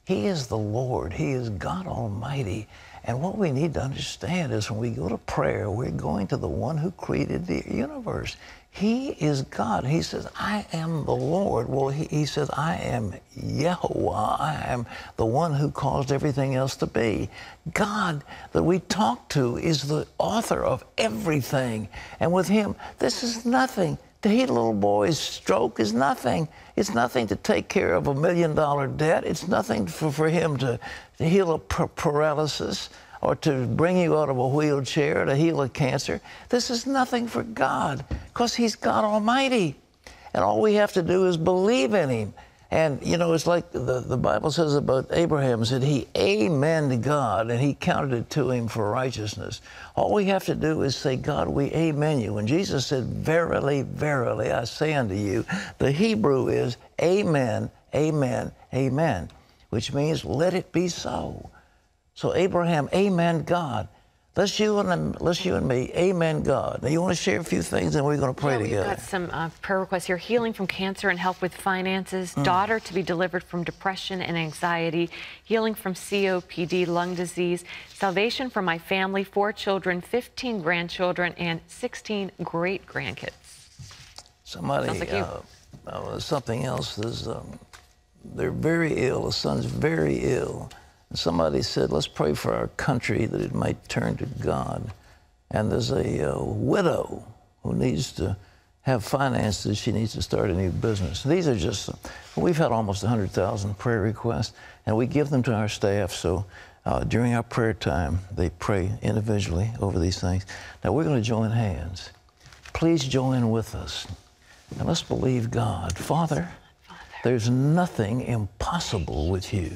He is the Lord. He is God Almighty. And what we need to understand is when we go to prayer, we're going to the one who created the universe. He is God. He says, I am the Lord. Well, he says, I am Yehovah. I am the one who caused everything else to be. God that we talk to is the author of everything. And with him, this is nothing. To heal a little boy's stroke is nothing. It's nothing to take care of $1 million debt. It's nothing for him to heal a paralysis or to bring you out of a wheelchair, to heal a cancer. This is nothing for God because he's God Almighty. And all we have to do is believe in him. And, you know, it's like the Bible says about Abraham, said he amened God, and he counted it to him for righteousness. All we have to do is say, God, we amen you. When Jesus said, verily, verily, I say unto you, the Hebrew is amen, amen, amen, which means let it be so. So Abraham, amen God. Let's you and me, amen God. Now, you want to share a few things, and we're going to pray together. We've got some prayer requests here. Healing from cancer and help with finances. Daughter to be delivered from depression and anxiety. Healing from COPD, lung disease. Salvation for my family, 4 children, 15 grandchildren, and 16 great-grandkids. Somebody, Sounds like you. Something else is, they're very ill. The son's very ill. Somebody said, let's pray for our country that it might turn to God. And there's a widow who needs to have finances. She needs to start a new business. These are just, we've had almost 100,000 prayer requests, and we give them to our staff. So during our prayer time, they pray individually over these things. Now, we're going to join hands. Please join with us. And let's believe God. Father, there's nothing impossible with you.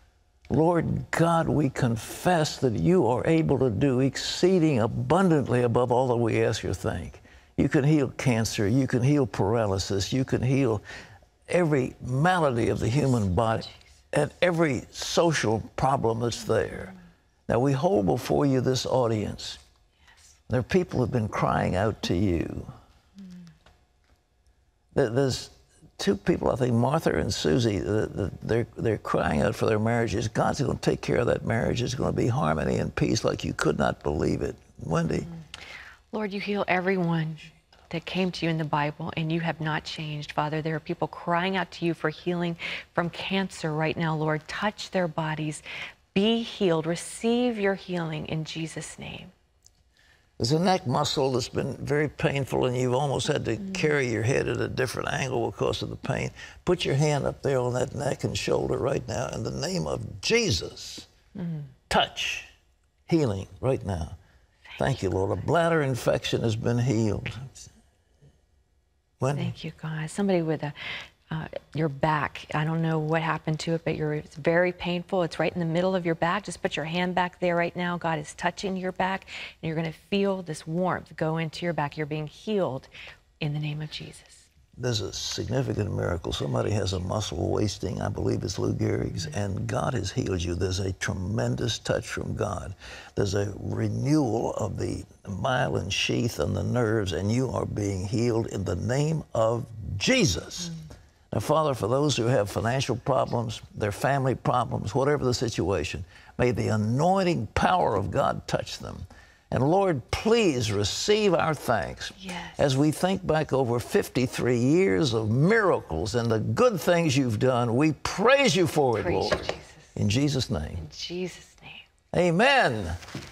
Lord God, we confess that you are able to do exceeding abundantly above all that we ask or think. You can heal cancer. You can heal paralysis. You can heal every malady of the human body and every social problem that's there. Now, we hold before you this audience. There are people who have been crying out to you. There's 2 people, I think, Martha and Susie, they're crying out for their marriages. God's going to take care of that marriage. It's going to be harmony and peace like you could not believe it. Wendy? Lord, you heal everyone that came to you in the Bible, and you have not changed, Father. There are people crying out to you for healing from cancer right now, Lord. Touch their bodies. Be healed. Receive your healing in Jesus' name. There's a neck muscle that's been very painful, and you've almost had to carry your head at a different angle because of the pain. Put your hand up there on that neck and shoulder right now. In the name of Jesus, touch healing right now. Thank you, Lord. A bladder infection has been healed. Wendy? Thank you, God. Somebody with your back, I don't know what happened to it, but it's very painful. It's right in the middle of your back. Just put your hand back there right now. God is touching your back, and you're going to feel this warmth go into your back. You're being healed in the name of Jesus. There's a significant miracle. Somebody has a muscle wasting. I believe it's Lou Gehrig's, and God has healed you. There's a tremendous touch from God. There's a renewal of the myelin sheath and the nerves, and you are being healed in the name of Jesus. Now, Father, for those who have financial problems, their family problems, whatever the situation, may the anointing power of God touch them. And Lord, please receive our thanks as we think back over 53 years of miracles and the good things you've done. We praise you for it, Lord. You, Jesus. In Jesus' name. In Jesus' name. Amen.